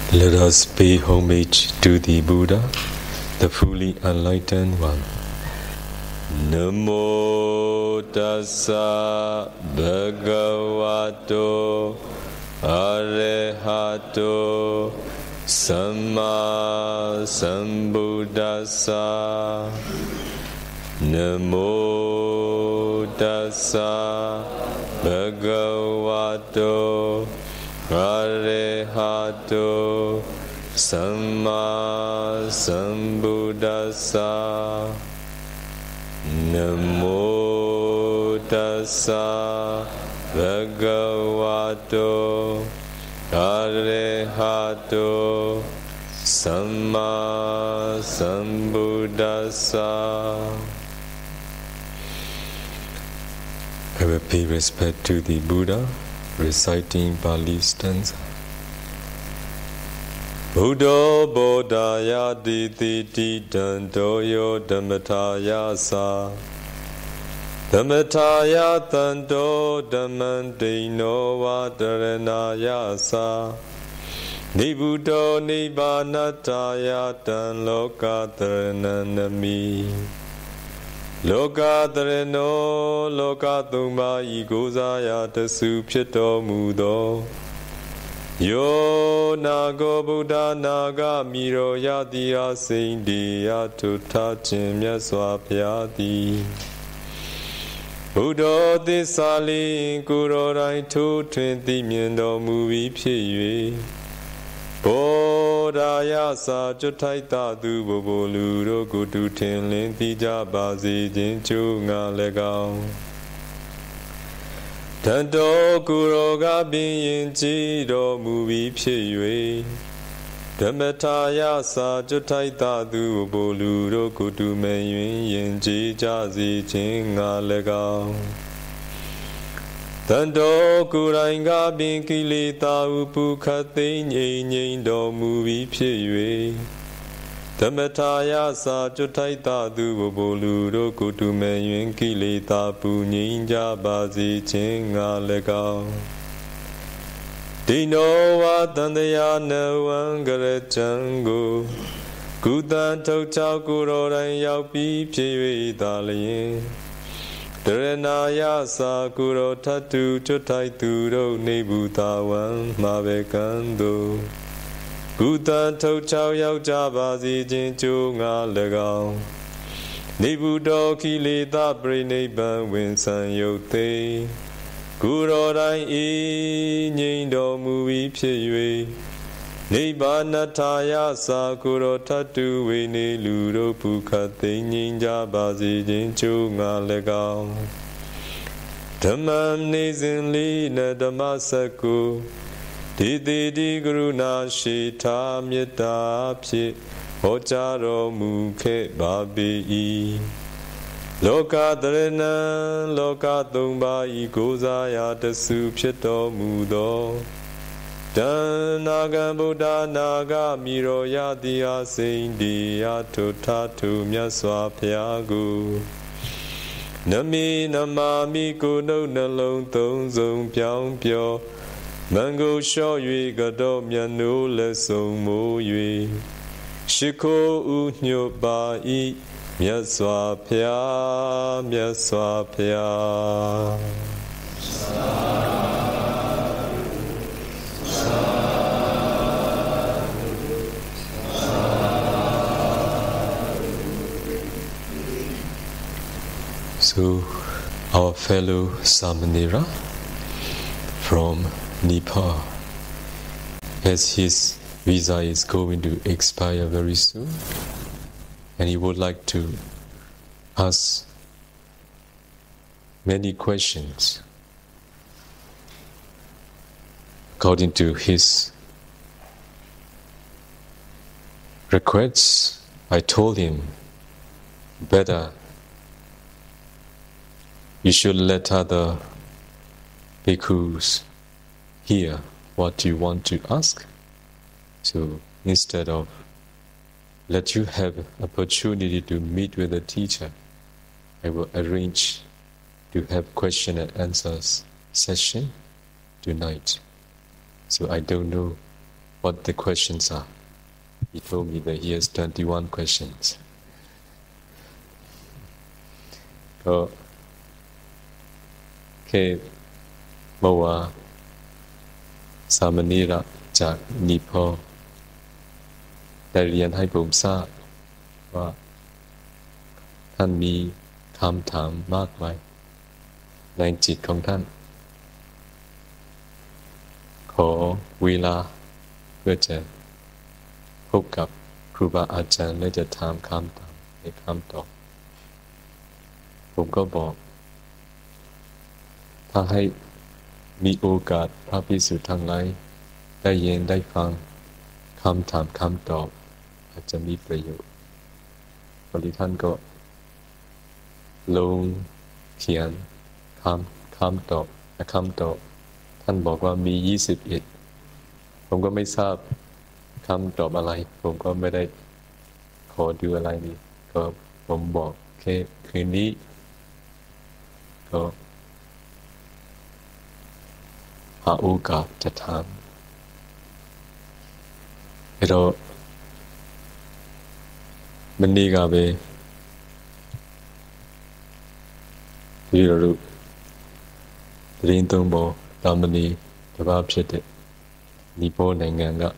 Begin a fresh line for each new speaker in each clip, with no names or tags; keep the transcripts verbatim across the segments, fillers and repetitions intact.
Let us pay homage to the Buddha, the fully enlightened one. Namo tassa bhagavato arahato samma sambuddhassa. Namo tassa bhagavato arahato samma sambuddhassa. Namo tassa bhagavato arahato samma sambuddhassa. I will pay respect to the Buddha, reciting Pali stanza. Buddha bodhaya diti dandoyo dhammataya sa dhammataya dando dhammandino vadaranaya sa nibuddho nibbanataya dan lokataranami lokatarano lokathumma igozaya tasu phitto mudo Yo nago Buddha naga miro yadi asindi atuta chimya swapyati Buddha tisali kuro rai tu twinti miendo muvi pye Bodhaya sa chutai tatu bobo luro kutu tin linti jabasi jinchu nga legao Tanto kuroga bin jiro muvi pye Dhammataya sa chutai tatu bobo luro kutu men yin ji jasi chin nga legao Tanto kuranga bin kilita upu khate nyi nyi do muvi pye Dhammataya sa chutai tatu bobo luro kutu men yin kilita pu nyi jabasi chin nga legao Dino wa dandaya nawan gare chango Kudan tok chao kuro ran yao pi pye da liyin Dharanaya sa kuro tatu chutai turo nibutawan mabekando Kudan tok chao yao jabasi jinchu nga legao Nibuddho kilita prinibban winsan yote Kuro rai i nyindo muvi pye Nibbanataya sa kuro tatu vini luro pukhate nyinja basi jinchu nga legao Dhammam nizin li na dhammasaku Diti di guru na shita metta pye Hojaro mukhe babi i Lokatarana lokathumma igozaya tasu phitto mudo Dan naga Buddha naga miro yadi asindi atutatu myaswa phyagu Nami namami kuno nalong thong zong pyang pyo Mango sho yue gado myanu le song mo yue Shiko u nyo ba i myaswa phya myaswa phya So, our fellow Samanera from Nepal, as his visa is going to expire very soon, and he would like to ask many questions according to his requests. I told him better you should let other bhikkhus hear what you want to ask. So instead of let you have opportunity to meet with the teacher, I will arrange to have question and answers session tonight. So I don't know what the questions are. He told me that he has twenty-one questions. ก็แค่เมื่อวานสามเณรจากนิพพานได้เรียนให้ผมทราบว่าท่านมีคำถามมากมายในจิตของท่านขอเวลาเพื่อจะพบกับครูบาอาจารย์และจะถามคำถามให้คำตอบผมก็บอกถ้าให้มีโอกาสพระภิกษุทั้งหลายได้ยินได้ฟังคำถามคำตอบอาจจะมีประโยชน์บริท่านก็ลงเขียนคำคำตอบคำตอบท่านบอกว่ามียี่สิบเอ็ดผมก็ไม่ทราบคำตอบอะไรผมก็ไม่ได้ขอดูอะไรนี่ก็ผมบอกแค่คืนนี้ก็หาโอกาสจะถามเราမနေ့ကပဲဒီလိုလိုသတင်းသုံးပေါ်တာမဏီတစ်ပါးဖြစ်တဲ့နီပေါနိုင်ငံက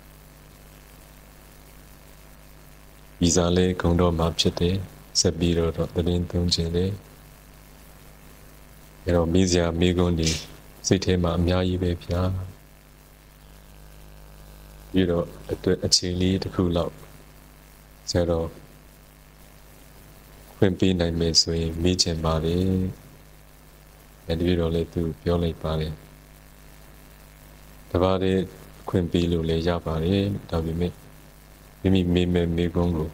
ဗီဇာလေးကုန်တော့မှာဖြစ်တယ်ဆက်ပြီးတော့သတင်းသုံးခြင်းလေအဲတော့မိစရာမိကုန်းဒီစိတ်ထဲမှာအများကြီးပဲဗျာပြီးတော့အတွက်အချိန်လေးတစ်ခုလောက်ဆရာတော်ခွင့်ပေးနိုင်မယ်ဆိုရင်မိချင်ပါလေအဲဒီတော့လေသူပြောလိုက်ပါတယ်တပါးလေးခွင့်ပေးလို့လည်းရပါတယ်ဒါပေမဲ့မိမိမိမဲမိကုန်းကို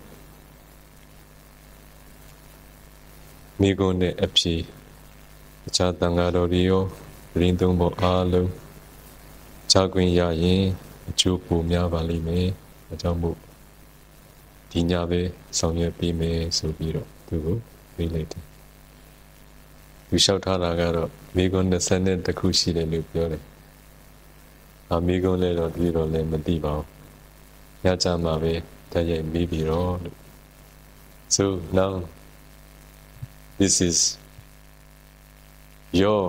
မိကုန်းနဲ့အဖြေအခြားတန်ဃာတော်တွေရောရင်းသုံးဖို့အားလုံးချခွင့်ရရင်အကျိုးပိုများပါလိမ့်မယ်အကြောင်းမို့ဒီညပဲဆောင်ရွက်ပေးမယ်ဆိုပြီးတော့သူကိုပြေးလိုက်တယ်သူလျှောက်ထားတာကတော့မိကုန်း၂၁ခုရှိတယ်လို့ပြောတယ်အာမိကုန်းလည်းတော့ပြီးတော့လည်းမသိပါဘူးညချမှာပဲတက်ရိုက်ပြီးပြီးတော့လို့ so now this is your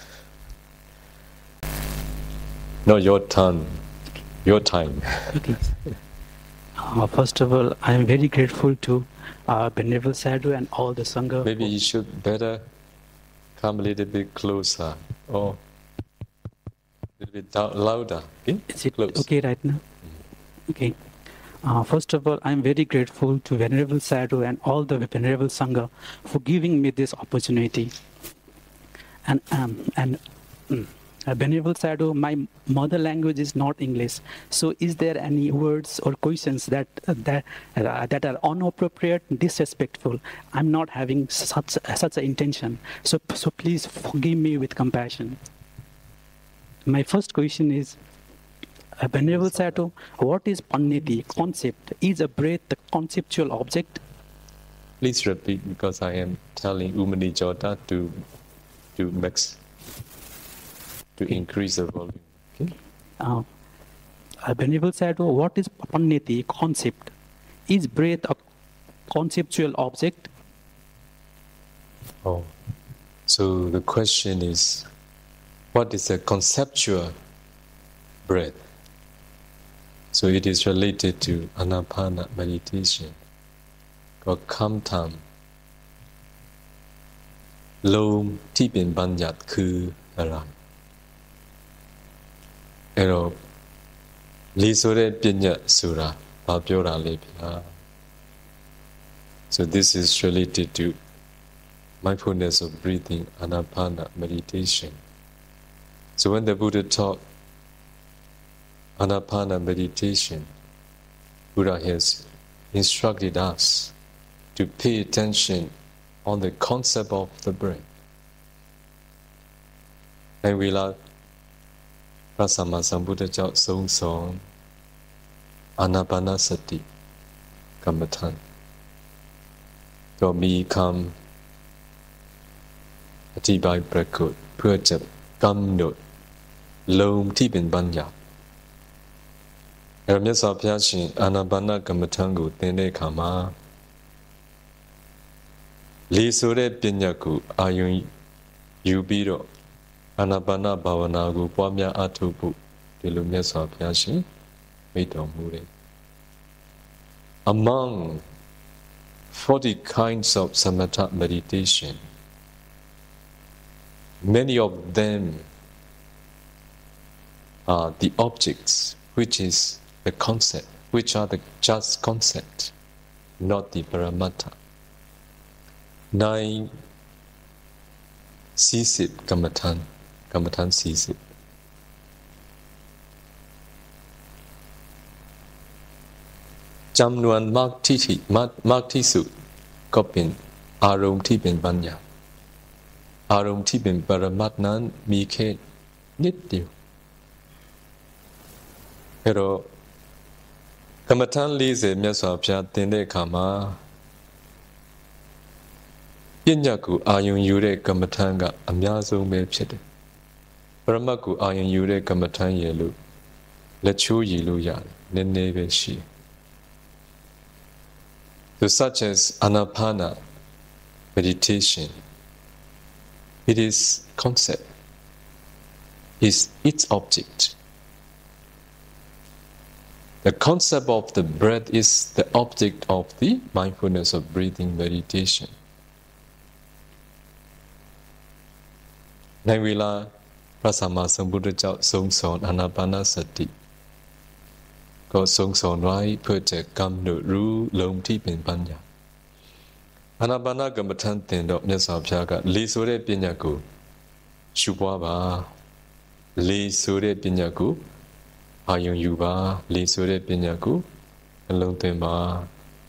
not your turn your time
okay uh, first of all I am very grateful to uh, Venerable Sadhu and all the Sangha.
Maybe you should better come a little bit closer or a little bit louder. Okay?
Is it
Close.
okay right now? Mm-hmm. Okay. Uh, first of all, I am very grateful to Venerable Sadhu and all the Venerable Sangha for giving me this opportunity. And um, and mm, uh, Venerable Sadhu, my mother language is not English. So, is there any words or questions that uh, that uh, that are inappropriate, disrespectful? I'm not having such such an intention. So, so please forgive me with compassion. My first question is, uh, Venerable Sadhu, what is Panneti concept? Is a breath the conceptual object?
Please repeat because I am telling Umani Jota to to mix to increase the volume. Okay.
Uh, uh, Venerable Sadhu, what is Panneti concept? Is breath a conceptual object?
Oh, so the question is, what is a conceptual breath? So it is related to Anapana meditation. Called Kamtam. ลมที่เป็นบัญญัติคืออะไรအဲ့တော့လေဆိုတဲ့ပညာဆိုတာဘာပြောတာလဲဗျာ So this is related to mindfulness of breathing, Anapana meditation. So when the Buddha taught Anapana meditation, Buddha has instructed us to pay attention on the concept of the breath. And we love Prasama Sambuddha Chao Song Song Anapanasati Kamatan. So me come Atibai Prakut Purjab Kamnut Lom Tibin Banya အဲ့တော့မြတ်စွာဘုရားရှင်အာနာပါနကမ္မထံကိုသင်တဲ့အခါမှာလေဆိုတဲ့ပညာကိုအာယုံယူပြီးတော့အာနာပါနဘာဝနာကိုပွားများအားထုတ်ဖို့ဒီလိုမြတ်စွာဘုရားရှင်မိန့်တော်မူတယ် Among forty kinds of samatha meditation, many of them are the objects, which is the concept, which are the just concept, not the paramattha. Nine sisip kamatan, kamatan sisip. Jamnuan mark titi, mark tisu, kopin, arum tipin banya. Arum tipin paramatnan mike nityu. Pero kamatan lise myaswa bhya tinde khama panya ko ayun yu de kamatan ga amya song be phit de. Paramat ko ayun yu de kamatan ye lo letchu yi lo yare, ne ne be shi. So such as Anapana meditation, it is concept, is its object. The concept of the breath is the object of the mindfulness of breathing meditation. Naivila Prasama Sambuddha Song Son Anapana Sati. Có song son right project come no ru long ti pin panya. Anapana kamatan tin do Myat Swa Bhya ka le so de panya ko shu pwa ba. Le so de panya ko ayun yu ba. Le so de panya ko along tin ba.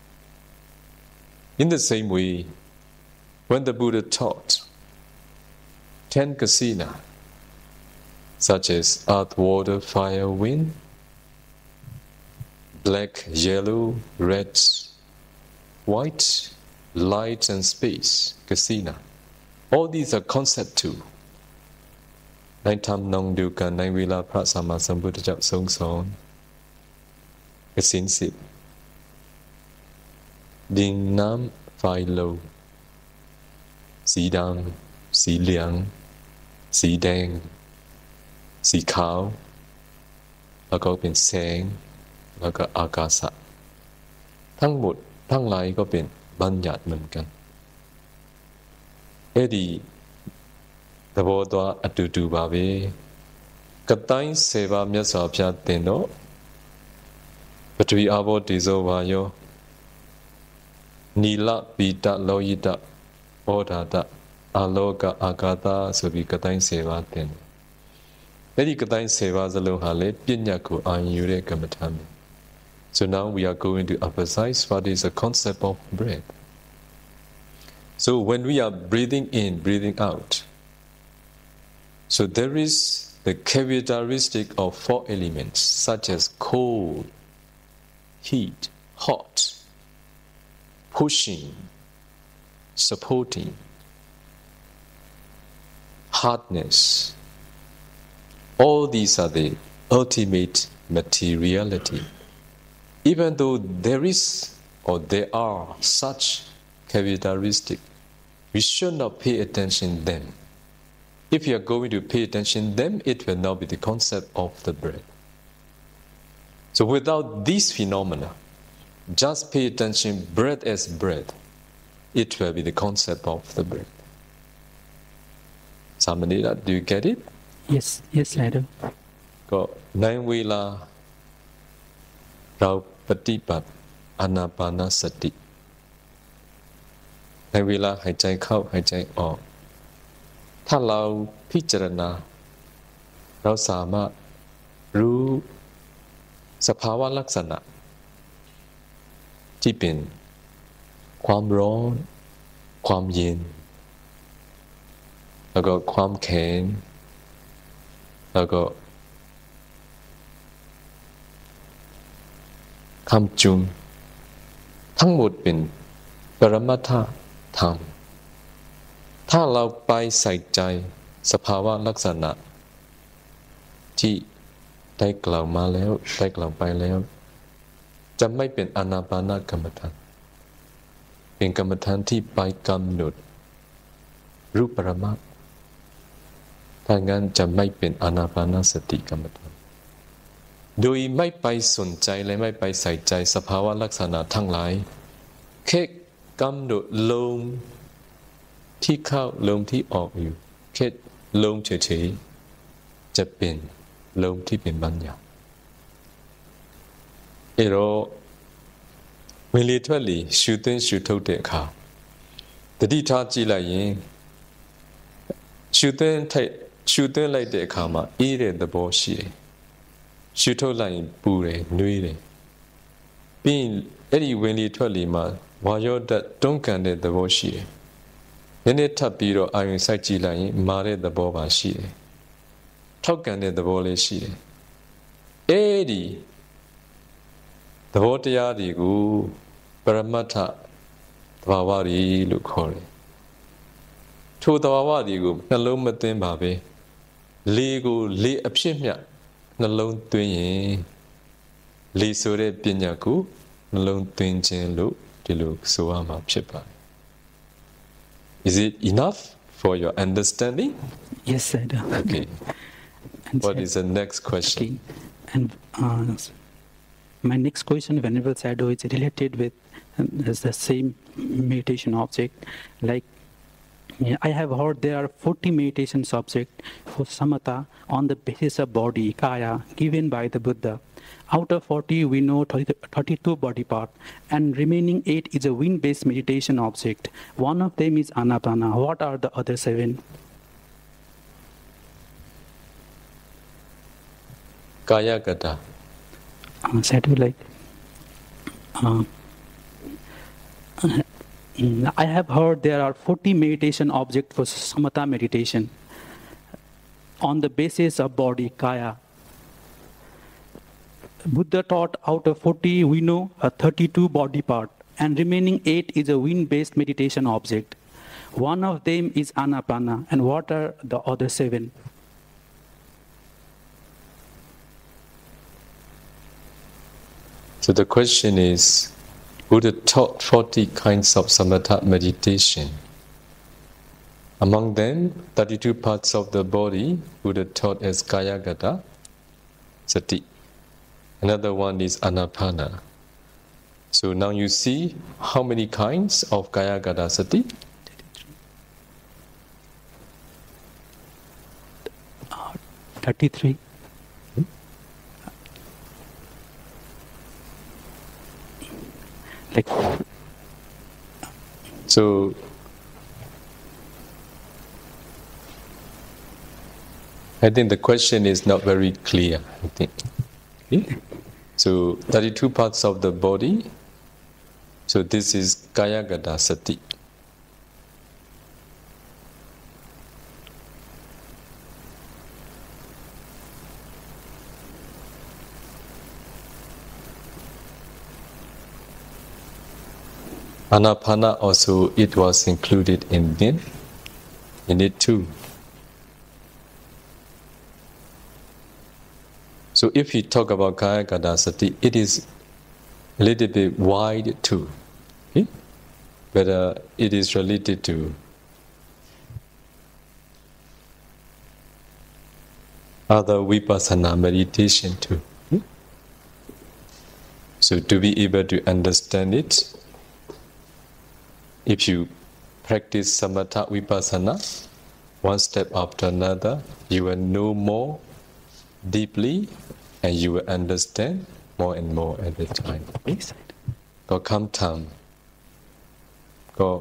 In the same way, when the Buddha taught ten kasina, such as earth, water, fire, wind, black, yellow, red, white, light and space, kasina. All these are concept too. Nine tam nong duka nine vila prasama sambuddha jap song son. Kasin sip. Ding nam phai lo. Xi dang, xi liang, xi dang, xi khao. แล้วก็เป็นแสงแล้วก็อากาศทั้งหมดทั้งหลายก็เป็นบัญญัติเหมือนกันအဲ့ဒီသဘောတရားအတူတူပါပဲကတိုင်းဆယ်ပါးမြတ်စွာဘုရားတင်တော့ပထဝီအာဘောတေဇောဝါယောနီလပိတလောယိတဩဒါတအာလောကအာကာသဆိုပြီးကတိုင်းဆယ်ပါးတင်တယ်အဲ့ဒီကတိုင်းဆယ်ပါးစလုံးဟာလေပညာကိုအာရုံယူတဲ့ကမ္မထာမျိုး So now we are going to emphasize what is the concept of breath. So when we are breathing in, breathing out, so there is the characteristic of four elements such as cold, heat, hot, pushing, supporting, hardness. All these are the ultimate materiality. Even though there is or there are such characteristics, we should not pay attention to them. If you are going to pay attention to them, it will not be the concept of the breath. So without these phenomena, just pay attention breath as breath, it will be the concept of the breath. Samanida, do you get it?
Yes, yes, I do.
Go nine vela rao patipat anapana sati. ในเวลาหายใจเข้าหายใจออกถ้าเราพิจารณาเราสามารถรู้สภาวะลักษณะที่เป็นความร้อนความเย็นแล้วก็ความแข็งแล้วก็คำจุนทั้งหมดเป็นปรมัตถธรรมถ้าเราไปใส่ใจสภาวะลักษณะที่ได้กล่าวมาแล้วได้กล่าวไปแล้วจะไม่เป็นอานาปานกรรมฐานเป็นกรรมฐานที่ไปกำหนดรูปปรมัตถ์ถ้างั้นจะไม่เป็นอานาปานสติกรรมฐานโดยไม่ไปสนใจและไม่ไปใส่ใจสภาวะลักษณะทั้งหลายแค่กำหนดลมที่เข้าลมที่ออกอยู่แค่ลมเฉยๆจะเป็นลมที่เป็นบัญญัติเอโรเวลีทวลีရှုသွင်းရှုထုတ်တဲ့အခါတတိထားကြည့်လိုက်ရင်ရှုသွင်းထိုက်ရှုသွင်းလိုက်တဲ့အခါမှာအေးတဲ့သဘောရှိတယ်ရှုထုတ်လိုက်ရင်ပူတယ်နှွေးတယ်ပြီးရင်အဲ့ဒီဝင်လေထွက်လေမှာဝါရောဓာတ်တွန်းကန်တဲ့သဘောရှိတယ်နည်းနည်းထပ်ပြီးတော့အာရုံစိုက်ကြည့်လိုက်ရင်မာတဲ့သဘောပါရှိတယ်ထောက်ကန်တဲ့သဘောလေးရှိတယ်အဲ့ဒီသဘောတရားတွေကိုပရမတ္ထသဘာဝတွေလို့ခေါ်တယ်ထိုသဘာဝတွေကိုနှလုံးမသွင်းပါပဲလေကိုလေအဖြစ်မြတ်နှလုံးသွင်းရင်လေဆိုတဲ့ပညာကိုနှလုံးသွင်းခြင်းလို့ဒီလိုဆိုရမှာဖြစ်ပါတယ် Is it enough for your understanding?
Yes, sir.
Okay. And what sir, is the next question?
Okay. And uh, my next question, Venerable Sayadaw, is related with uh, the same meditation object. Like, I have heard there are forty meditation subjects for samatha on the basis of body, kaya, given by the Buddha. Out of forty, we know thirty-two body parts, and remaining eight is a wind-based meditation object. One of them is anapana. What are the other seven?
Kaya gata.
Uh, Sayadaw, like, uh, I have heard there are forty meditation objects for samatha meditation on the basis of body, kaya. Buddha taught out of forty, we know a thirty-two body part, and remaining eight is a wind-based meditation object. One of them is anapana, and what are the other seven?
So the question is, Buddha taught forty kinds of samatha meditation. Among them, thirty-two parts of the body, Buddha taught as kayagata, sati. Another one is anapana. So now you see how many kinds of kayagata sati?
Uh, thirty-three. Hmm? Like.
So I think the question is not very clear, I think. Okay? So thirty-two parts of the body. So this is kayagata sati. Anapana also, it was included in it, in it too. So if we talk about kayagata sati, it is a little bit wide too. Okay? But uh, it is related to other vipassana meditation too. Okay? So to be able to understand it, if you practice samatha vipassana, one step after another, you will know more deeply and you will understand more and more at the time. ก็คำถามก็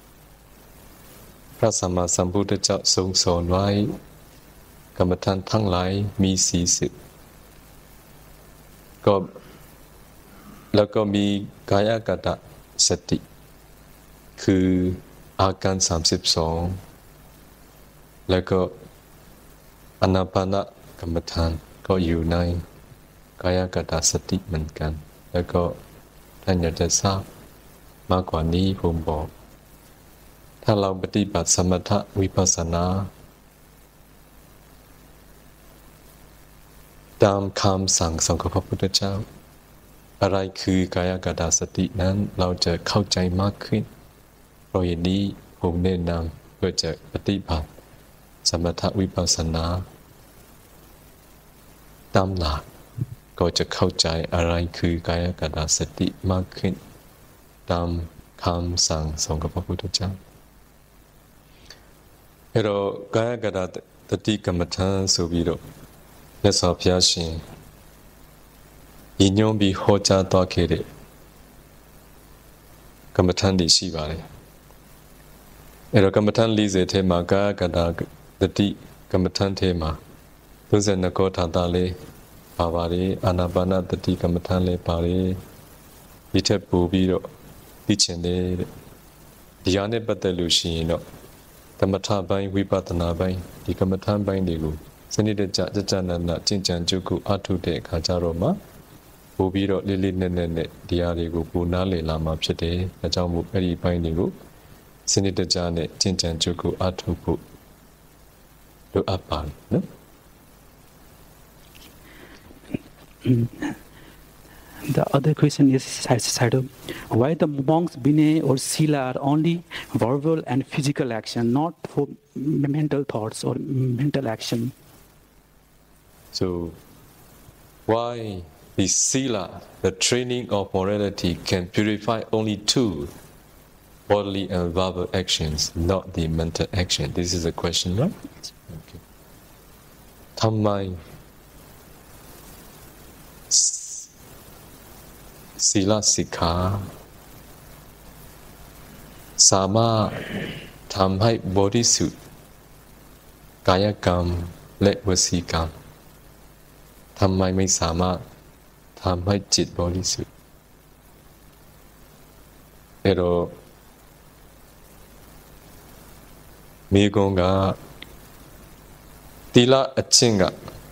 พระสัมมาสัมพุทธเจ้าทรงสอนไว้กรรมฐานทั้งหลายมีสี่สิบก็แล้วก็มีกายกตสติคืออาการสามสิบสองแล้วก็อานาปานกรรมฐานก็อยู่ในกายกตสติเหมือนกันแล้วก็ท่านอยากจะทราบมากกว่านี้ผมบอกถ้าเราปฏิบัติสมถะวิปัสสนาตามคำสั่งสอนของพระพุทธเจ้าอะไรคือกายกตาสตินั้นเราจะเข้าใจมากขึ้นเพราะเหตุนี้ผมแนะนำเพื่อจะปฏิบัติสมถวิปัสสนาตามหลักก็จะเข้าใจอะไรคือกายกตาสติมากขึ้นตามคำสั่งสอนของพระพุทธเจ้าအဲတော့ကာယကတတတိကမ္မထံဆိုပြီးတော့မြတ်စွာဘုရားရှင်ညီညွတ်ပြီးဟောကြားသွားခဲ့တဲ့ကမ္မထံတွေရှိပါတယ်အဲတော့ကမ္မထံ၄၀ထဲမှာကာယကတတတိကမ္မထံထဲမှာ၃၂ကောထာတာလေးပါပါတယ်အာနာပါနတတိကမ္မထံလေးပါတယ်ဒီထက်ပိုပြီးတော့သိချင်တယ်ဒီဟာနဲ့ပတ်သက်လို့ရှိရင်တော့ကမ္မထပိုင်းဝိပဿနာပိုင်းဒီကမ္မထပိုင်းတွေကိုစနစ်တကျကြကြနနကျင့်ကြံကြုတ်ကိုအထုတဲ့အခါကျတော့မှပို့ပြီးတော့လေးလေးနက်နက်နဲ့ဒီဟာတွေကိုပိုနားလည်လာမှာဖြစ်တယ်။အဲကြောင့်မို့အဲ့ဒီပိုင်းတွေကိုစနစ်တကျနဲ့ကျင့်ကြံကြုတ်ကိုအထုဖို့လိုအပ်ပါတယ်နော်။
The other question is, Sadhu, why the monks Vinay or Sila are only verbal and physical action, not for mental thoughts or mental action?
So, why the Sila, the training of morality, can purify only two bodily and verbal actions, not the mental action? This is a question, right? Okay. Thammai Sila Sikha สามารถทำให้บริสุทธิ์กายกรรมและวสีกรรมทำไมไม่สามารถทำให้จิตบริสุทธิ์เอโรมีกงกาตีละอจิงก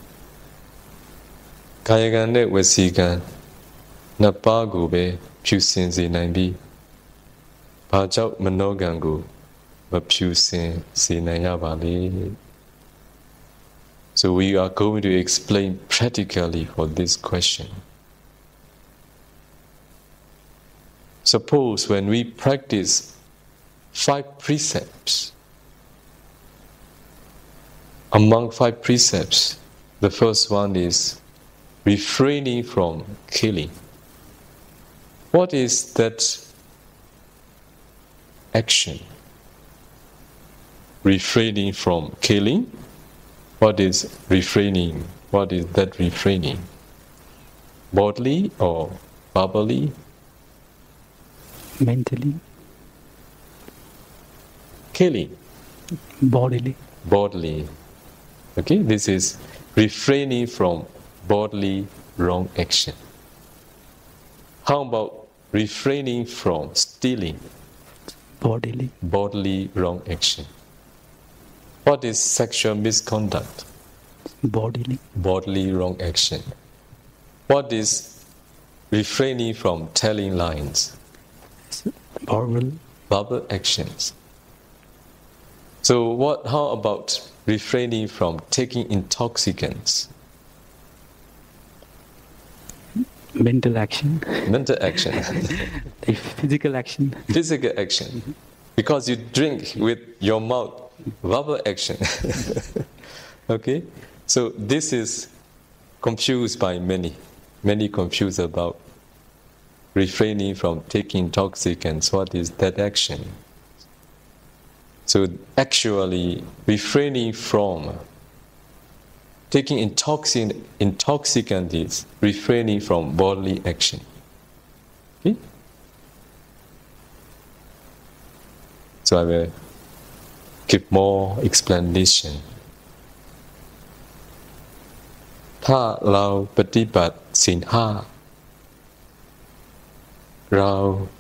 กายกรรมและวสีกรรมနှစ်ပါးကိုပဲဖြူစင်စေနိုင်ပြီးဘာကြောင့်မနောကံကိုမဖြူစင်စေနိုင်ရပါလဲ So we are going to explain practically for this question. Suppose when we practice five precepts, among five precepts, the first one is refraining from killing. What is that action? Refraining from killing? What is refraining? What is that refraining? Bodily or verbally?
Mentally.
Killing.
Bodily.
Bodily. Okay, this is refraining from bodily wrong action. How about refraining from stealing?
Bodily.
Bodily wrong action. What is sexual misconduct?
Bodily.
Bodily wrong action. What is refraining from telling lies?
Verbal.
Verbal actions. So what? How about refraining from taking intoxicants?
Mental action.
Mental action.
Physical action.
Physical action. Because you drink with your mouth, verbal action. Okay? So this is confused by many. Many confused about refraining from taking intoxicants. What is that action? So actually, refraining from taking intoxicant, intoxicant is refraining from bodily action. Okay? So I will give more explanation. ถ้าเราปฏิบัติศีลห้าเรา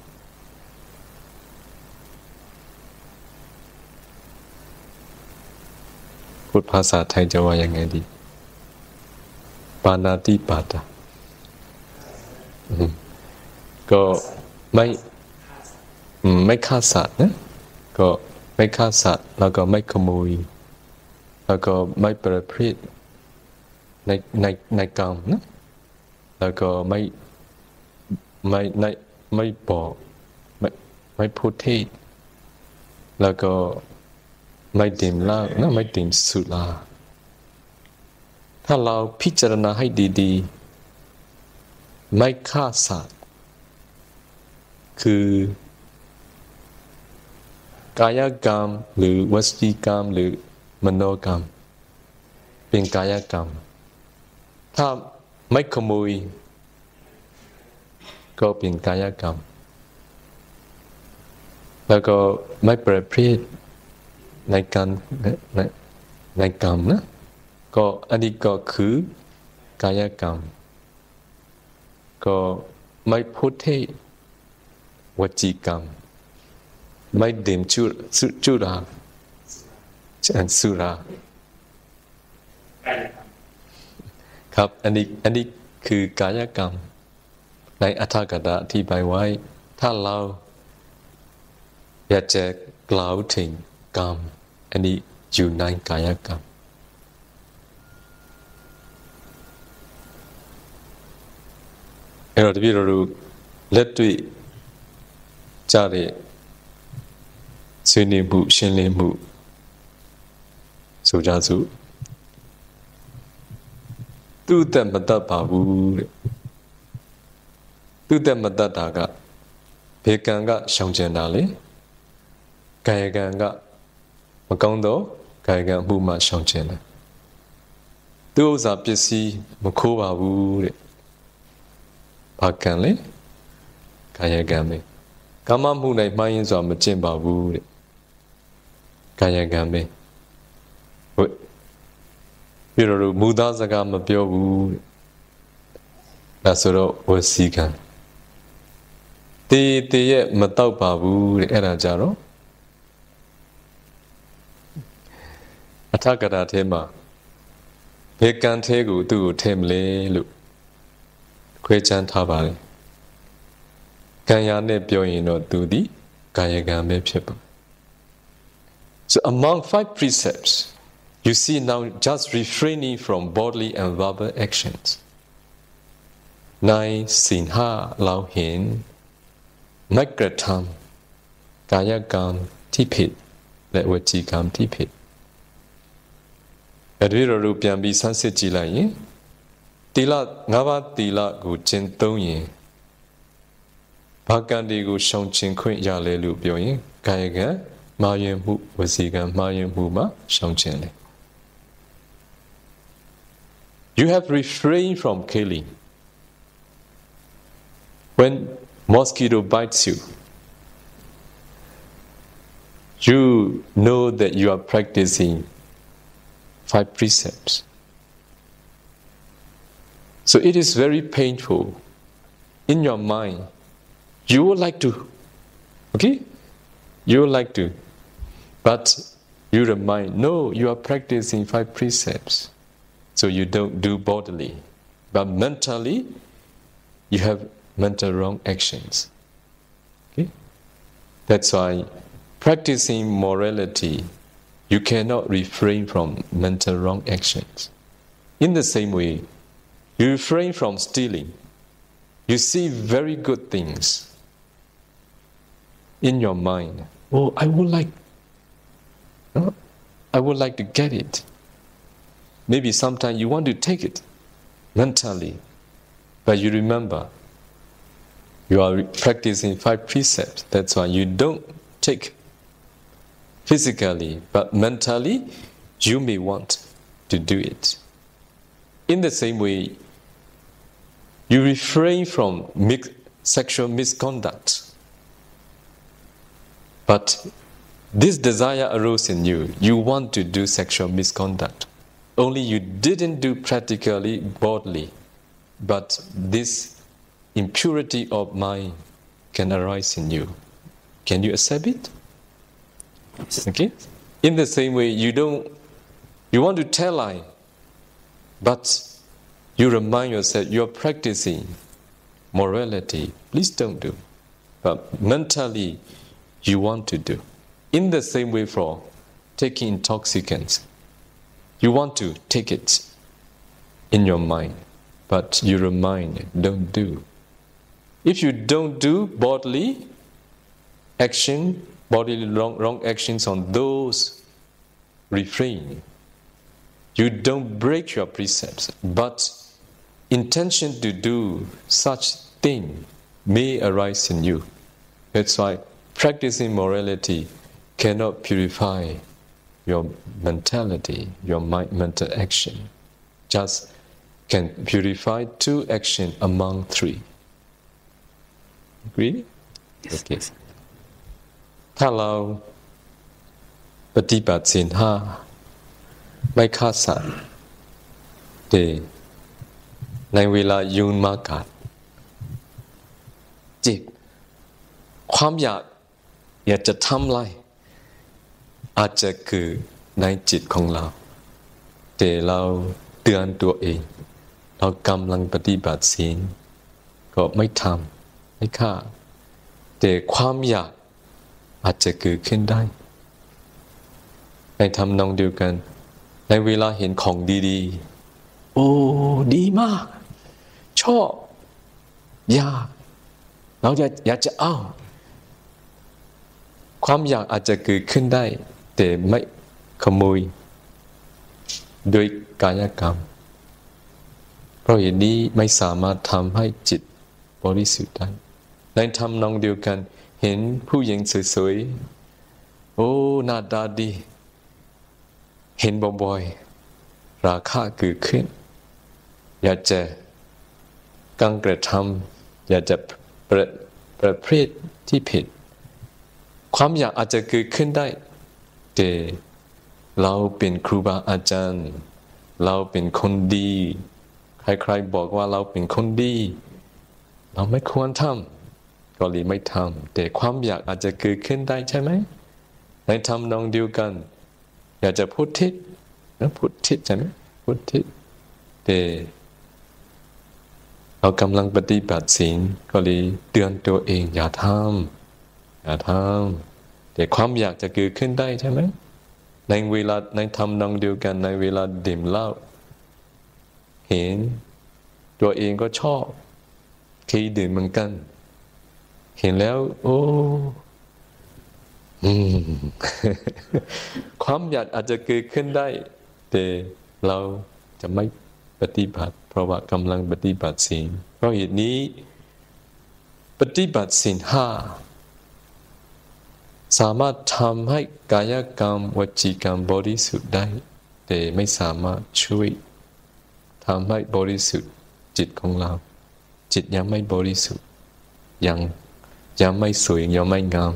พูดภาษาไทยจะว่ายังไงดีปานาติปาตาก็ไม่ไม่ฆ่าสัตว์นะก็ไม่ฆ่าสัตว์แล้วก็ไม่ขโมยแล้วก็ไม่ประพฤติในในในกรรมนะแล้วก็ไม่ไม่ไม่ไม่บอกไม่ไม่พูดเทศแล้วก็ไม่ดื่มเหล้านะไม่ดื่มสุราถ้าเราพิจารณาให้ดีๆไม่ฆ่าสัตว์คือกายกรรมหรือวจีกรรมหรือมโนกรรมเป็นกายกรรมถ้าไม่ขโมยก็เป็นกายกรรมแล้วก็ไม่ประพฤติในการในในกรรมนะก็อันนี้ก็คือกายกรรมก็ไม่พูดเทศวจีกรรมไม่ดื่มจุจุราสุราครับอันนี้อันนี้คือกายกรรมในอัตถกถาอธิบายไว้ถ้าเราอยากจะกล่าวถึงกรรมอันนี้อยู่ในกายกรรมအဲ့တော့တပည့်တော်တို့လက်တွေ့ကြတဲ့ဆွေးနွေးမှုရှင်းလင်းမှုဆိုကြစို့သူ့အသက်မတတ်ပါဘူးတဲ့သူ့အသက်မတတ်တာကဘေကံကရှောင်ကျင်တာလေကာယကံကမကောင်းတော့ကာယကံမှုမှရှောင်ကျင်တယ်သူ့ဥစ္စာပစ္စည်းမခိုးပါဘူးတဲ့ဘာကံလဲကာယကံပဲကာမမှု၌မှားယွင်းစွာမကျင့်ပါဘူးတဲ့ကာယကံပဲဟုတ်ပြီးတော့မူသားစကားမပြောဘူးတဲ့ဒါဆိုတော့ဝစီကံတေးတေးရဲ့မတော့ပါဘူးတဲ့အဲ့ဒါကြတော့အထကရာထဲမှာဘယ်ကံထဲကိုသူ့ကိုထဲမလဲလို့ခွဲခြမ်းထားပါတယ်ကံရနဲ့ပြောရင်တော့သူဒီကာယကံပဲဖြစ်ပါ So among five precepts you see now just refraining from bodily and verbal actions နိုင်ศีลห้าလောက်ဟင်မကရထံကာယကံที่ผิดและวจีกรรมที่ผิดအဲ့ဒီလိုပြန်ပြီးဆန်းစစ်ကြည့်လိုက်ရင်တီလငါးပါးတီလကိုကျင့်သုံးရင်ဘာကံတွေကိုရှောင်ကျဉ်ခွင့်ရလဲလို့ပြောရင်ကာယကံမှားယွင်းမှုဝစီကံမှားယွင်းမှုမှာရှောင်ကျဉ်တယ် You have refrained from killing when mosquito bites you you know that you are practicing five precepts so it is very painful in your mind you would like to okay you would like to but you remind no you are practicing five precepts so you don't do bodily but mentally you have mental wrong actions okay that's why practicing morality you cannot refrain from mental wrong actions in the same way you refrain from stealing you see very good things in your mind oh I would like oh, I would like to get it maybe sometime you want to take it mentally but you remember you are practicing five precepts that's why you don't take physically but mentally you may want to do it in the same way you refrain from mix, sexual misconduct but this desire arose in you you want to do sexual misconduct only you didn't do practically bodily but this impurity of mind can arise in you can you accept it okay in the same way you don't you want to tell lie but you remind yourself you're practicing morality please don't do but mentally you want to do in the same way for taking intoxicants you want to take it in your mind, but your mind don't do. If you don't do bodily action, bodily wrong, wrong actions on those refrain, you don't break your precepts, but intention to do such thing may arise in you. That's why practicing morality cannot purify your mentality, your mind, mental action. Just can purify two actions among three. Agree?
Yes,
okay.
yes.
ถ้าเราปฏิบัติศีลห้าไม่ฆ่าสัตว์แต่ในเวลายุงมากัดจิตความอยากอยากจะทำอะไรอาจจะเกิดในจิตของเราแต่เราเตือนตัวเองเรากำลังปฏิบัติศีลก็ไม่ทำไม่ฆ่าแต่ความอยากอาจจะเกิดขึ้นได้ในทำนองเดียวกันในเวลาเห็นของดีๆโอ้ดีมากชอบอยากเราอยากอยากจะเอาความอยากอาจจะเกิดขึ้นได้แต่ไม่ขโมยโดยกายกรรมเพราะเหตุนี้ไม่สามารถทำให้จิตบริสุทธิ์ได้ในทำนองเดียวกันเห็นผู้หญิงสวยๆโอ้หน้าตาดีเห็นบ่อยๆราคะเกิดขึ้นอยากจะกังกระทำอยากจะประประเภทที่ผิดความอยากอาจจะเกิดขึ้นได้แต่เราเป็นครูบาอาจารย์เราเป็นคนดีใครๆบอกว่าเราเป็นคนดีเราไม่ควรทำก็เลยไม่ทำแต่ความอยากอาจจะเกิดขึ้นได้ใช่ไหมในทำนองเดียวกันอยากจะพูดทิศนะพูดทิศใช่ไหมพูดทิศแต่เรากำลังปฏิบัติศีลก็เลยเตือนตัวเองอย่าทำอย่าทำแต่ความอยากจะเกิดขึ้นได้ใช่ไหมในเวลาในทำนองเดียวกันในเวลาดื่มเหล้าเห็นตัวเองก็ชอบเคยดื่มเหมือนกันเห็นแล้วโอ้อืม ความอยากอาจจะเกิดขึ้นได้แต่เราจะไม่ปฏิบัติเพราะว่ากำลังปฏิบัติศีลเพราะเหตุนี้ปฏิบัติศีลห้าสามารถทำให้กายกรรมวจีกรรมบริสุทธิ์ได้แต่ไม่สามารถช่วยทำให้บริสุทธิ์จิตของเราจิตยังไม่บริสุทธิ์ยังยังไม่สวยยังไม่งาม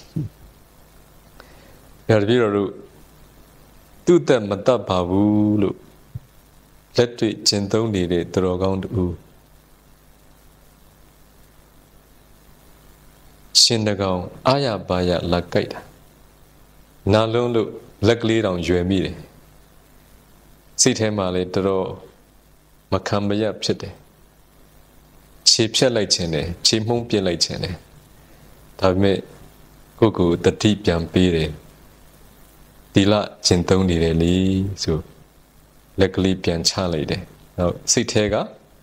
อย่าพี่เราดูตุแต่มันตับบ่าวลูกလက်တွေ့ကျင့်သုံးနေတဲ့သူတော်ကောင်းတူရှင်တကောင်အာရပါရလက်ကြိုက်တာနာလုံးလို့လက်ကလေးတောင်ရွယ်မိတယ်စိတ်ထဲမှာလေတော်တော်မခံမရဖြစ်တယ်ခြေဖြတ်လိုက်ခြင်းတယ်ခြေမှုန်းပြစ်လိုက်ခြင်းတယ်ဒါပေမဲ့ကိုယ့်ကိုယ်တတိပြန်ပေးတယ်သီလကျင့်သုံးနေတယ်လေဆိုလက်ကလေးပြန်ချလိုက်တယ်။နောက်စိတ်ထဲက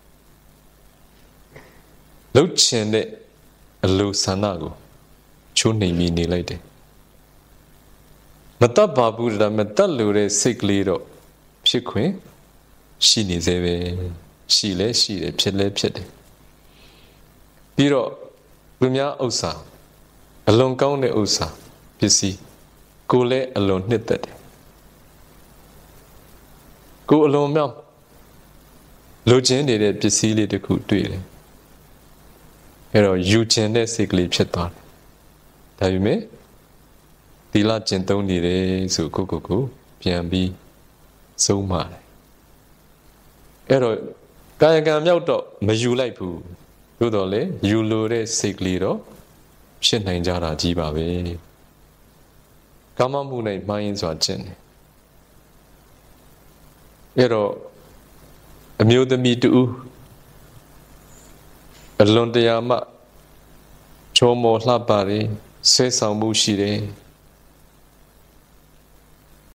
လှုပ်ချင်တဲ့အလိုဆန္ဒကိုချိုးနှိမ်ပြီးနေလိုက်တယ်။မတတ်ပါဘူးဒါပေမဲ့တတ်လို့တဲ့စိတ်ကလေးတော့ဖြစ်ခွင့်ရှိနေသေးပဲ။ရှိလဲရှိတယ်ဖြစ်လဲဖြစ်တယ်။ပြီးတော့လူများဥစ္စာအလွန်ကောင်းတဲ့ဥစ္စာပစ္စည်းကိုယ်လည်းအလွန်နှစ်သက်တယ်ကိုယ်အလုံးမြောက်လိုချင်နေတဲ့ပစ္စည်းလေးတစ်ခုတွေ့တယ်အဲ့တော့ယူချင်တဲ့စိတ်ကလေးဖြစ်သွားတယ်ဒါပေမဲ့သီလကျင့်သုံးနေတယ်ဆိုကိုကိုကိုပြန်ပြီးဆုံးမတယ်အဲ့တော့ကာယကံမြောက်တော့မယူလိုက်ဘူးသို့တော်လေယူလိုတဲ့စိတ်ကလေးတော့ဖြစ်နိုင်ကြတာကြီးပါပဲကာမမှုနဲ့မှားရင်စွာကျင့်တယ်အဲ့တော့အမျိုးသမီးတူအလွန်တရာမှချောမောလှပတယ်ဆွဲဆောင်မှုရှိတယ်